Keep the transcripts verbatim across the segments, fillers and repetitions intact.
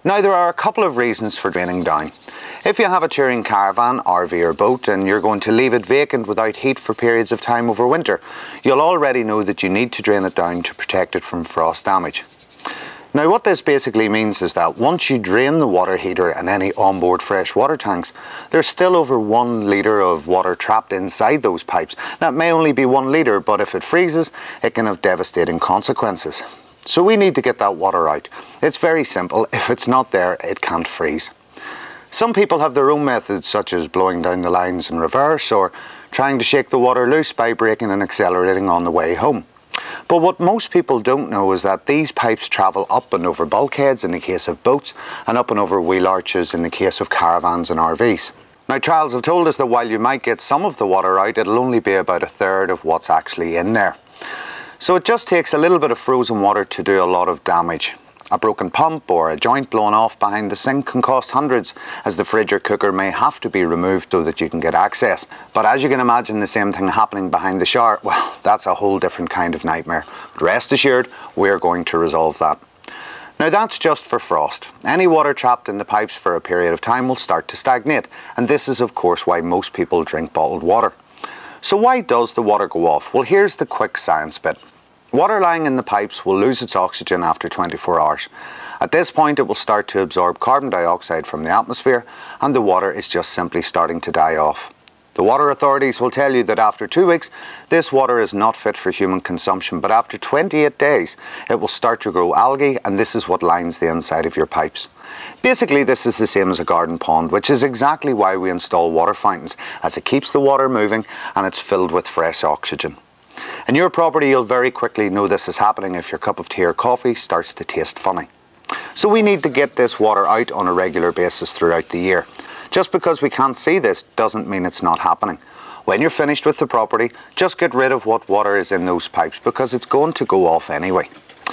Now there are a couple of reasons for draining down. If you have a touring caravan, R V or boat and you're going to leave it vacant without heat for periods of time over winter, you'll already know that you need to drain it down to protect it from frost damage. Now what this basically means is that once you drain the water heater and any onboard fresh water tanks, there's still over one litre of water trapped inside those pipes. Now it may only be one litre, but if it freezes, it can have devastating consequences. So we need to get that water out. It's very simple. If it's not there, it can't freeze. Some people have their own methods, such as blowing down the lines in reverse or trying to shake the water loose by braking and accelerating on the way home. But what most people don't know is that these pipes travel up and over bulkheads in the case of boats and up and over wheel arches in the case of caravans and R Vs. Now trials have told us that while you might get some of the water out, it'll only be about a third of what's actually in there. So it just takes a little bit of frozen water to do a lot of damage. A broken pump or a joint blown off behind the sink can cost hundreds, as the fridge or cooker may have to be removed so that you can get access. But as you can imagine, the same thing happening behind the shower, well, that's a whole different kind of nightmare. But rest assured, we're going to resolve that. Now that's just for frost. Any water trapped in the pipes for a period of time will start to stagnate, and this is of course why most people drink bottled water. So why does the water go off? Well, here's the quick science bit. Water lying in the pipes will lose its oxygen after twenty-four hours. At this point it will start to absorb carbon dioxide from the atmosphere, and the water is just simply starting to die off. The water authorities will tell you that after two weeks this water is not fit for human consumption, but after twenty-eight days it will start to grow algae, and this is what lines the inside of your pipes. Basically this is the same as a garden pond, which is exactly why we install water fountains, as it keeps the water moving and it's filled with fresh oxygen. In your property you'll very quickly know this is happening if your cup of tea or coffee starts to taste funny. So we need to get this water out on a regular basis throughout the year. Just because we can't see this doesn't mean it's not happening. When you're finished with the property, just get rid of what water is in those pipes, because it's going to go off anyway.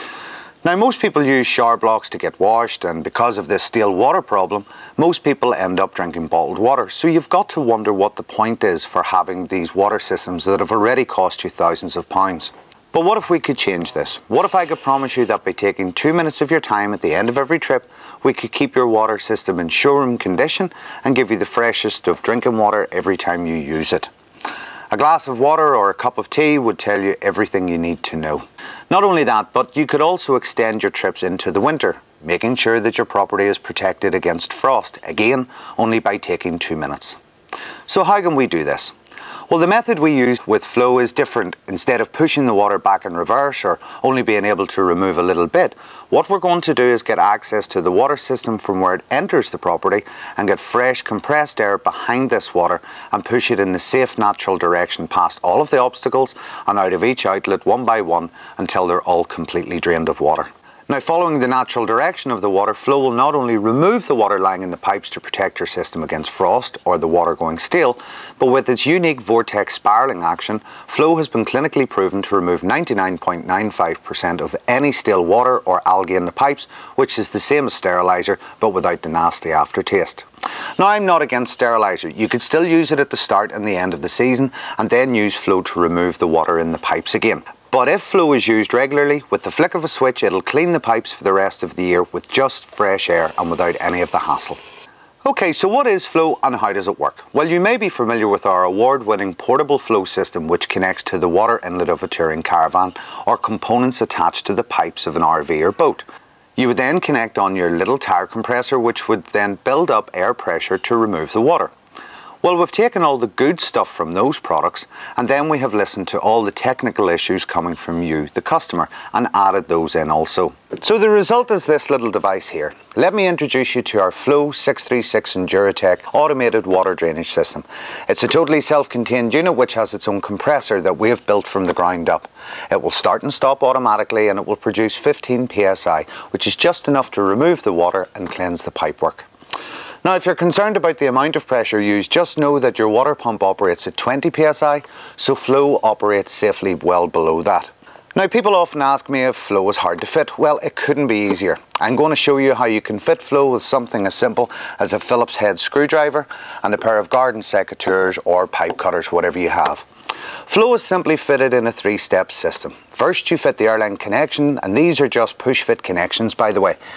Now most people use shower blocks to get washed, and because of this stale water problem, most people end up drinking bottled water. So you've got to wonder what the point is for having these water systems that have already cost you thousands of pounds. But what if we could change this? What if I could promise you that by taking two minutes of your time at the end of every trip, we could keep your water system in showroom condition and give you the freshest of drinking water every time you use it? A glass of water or a cup of tea would tell you everything you need to know. Not only that, but you could also extend your trips into the winter, making sure that your property is protected against frost, again, only by taking two minutes. So how can we do this? Well, the method we use with Floë is different. Instead of pushing the water back in reverse or only being able to remove a little bit, what we're going to do is get access to the water system from where it enters the property and get fresh compressed air behind this water and push it in the safe natural direction past all of the obstacles and out of each outlet one by one until they're all completely drained of water. Now, following the natural direction of the water, Floë will not only remove the water lying in the pipes to protect your system against frost or the water going stale, but with its unique vortex spiralling action, Floë has been clinically proven to remove ninety-nine point nine five percent of any stale water or algae in the pipes, which is the same as steriliser, but without the nasty aftertaste. Now, I'm not against steriliser. You could still use it at the start and the end of the season, and then use Floë to remove the water in the pipes again. But if Floë is used regularly, with the flick of a switch, it'll clean the pipes for the rest of the year with just fresh air and without any of the hassle. Okay, so what is Floë and how does it work? Well, you may be familiar with our award-winning portable Floë system, which connects to the water inlet of a touring caravan or components attached to the pipes of an R V or boat. You would then connect on your little tire compressor, which would then build up air pressure to remove the water. Well, we've taken all the good stuff from those products, and then we have listened to all the technical issues coming from you, the customer, and added those in also. So the result is this little device here. Let me introduce you to our Floë six three six Enduratech automated water drainage system. It's a totally self-contained unit which has its own compressor that we have built from the ground up. It will start and stop automatically, and it will produce fifteen P S I, which is just enough to remove the water and cleanse the pipework. Now, if you're concerned about the amount of pressure used, just know that your water pump operates at twenty P S I, so Floë operates safely well below that. Now, people often ask me if Floë is hard to fit. Well, it couldn't be easier. I'm going to show you how you can fit Floë with something as simple as a Phillips head screwdriver and a pair of garden secateurs or pipe cutters, whatever you have. Floë is simply fitted in a three-step system. First, you fit the airline connection, and these are just push-fit connections, by the way.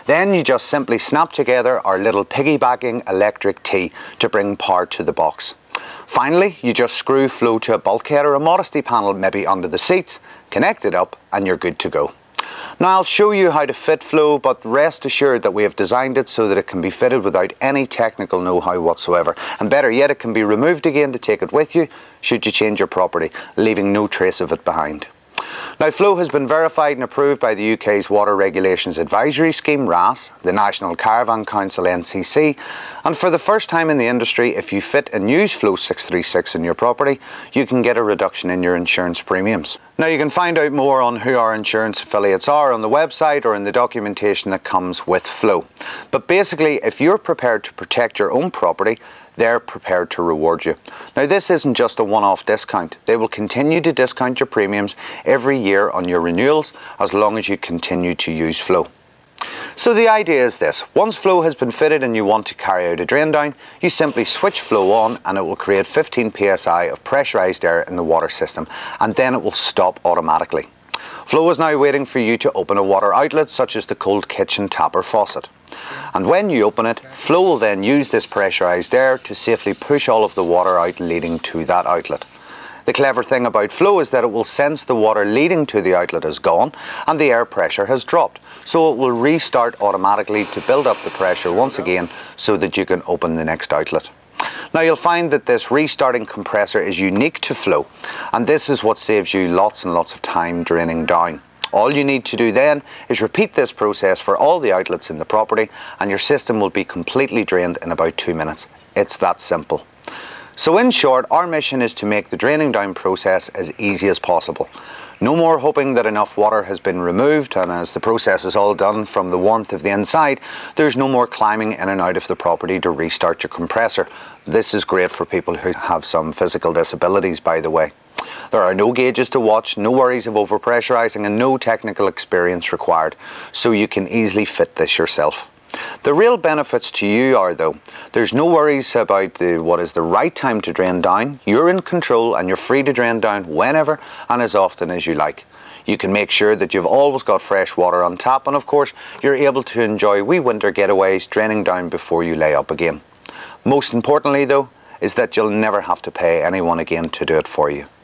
Then you just simply snap together our little piggybacking electric T to bring power to the box. Finally, you just screw Floë to a bulkhead or a modesty panel maybe under the seats, connect it up and you're good to go. Now I'll show you how to fit Floë, but rest assured that we have designed it so that it can be fitted without any technical know-how whatsoever. And better yet, it can be removed again to take it with you should you change your property, leaving no trace of it behind. Now Floë has been verified and approved by the U K's Water Regulations Advisory Scheme, R A S, the National Caravan Council, N C C, and for the first time in the industry, if you fit and use Floë six three six in your property, you can get a reduction in your insurance premiums. Now you can find out more on who our insurance affiliates are on the website or in the documentation that comes with Floë. But basically, if you're prepared to protect your own property, they're prepared to reward you. Now this isn't just a one-off discount. They will continue to discount your premiums every year on your renewals as long as you continue to use Floë. So the idea is this: once Floë has been fitted and you want to carry out a drain down, you simply switch Floë on and it will create fifteen P S I of pressurised air in the water system, and then it will stop automatically. Floë is now waiting for you to open a water outlet such as the cold kitchen tap or faucet. And when you open it, Floë will then use this pressurised air to safely push all of the water out leading to that outlet. The clever thing about Floë is that it will sense the water leading to the outlet is gone and the air pressure has dropped, so it will restart automatically to build up the pressure once again so that you can open the next outlet. Now you'll find that this restarting compressor is unique to Floë, and this is what saves you lots and lots of time draining down. All you need to do then is repeat this process for all the outlets in the property and your system will be completely drained in about two minutes. It's that simple. So in short, our mission is to make the draining down process as easy as possible. No more hoping that enough water has been removed, and as the process is all done from the warmth of the inside, there's no more climbing in and out of the property to restart your compressor. This is great for people who have some physical disabilities, by the way. There are no gauges to watch, no worries of overpressurising, and no technical experience required, so you can easily fit this yourself. The real benefits to you are, though, there's no worries about the, what is the right time to drain down. You're in control and you're free to drain down whenever and as often as you like. You can make sure that you've always got fresh water on tap, and of course you're able to enjoy wee winter getaways draining down before you lay up again. Most importantly though, is that you'll never have to pay anyone again to do it for you.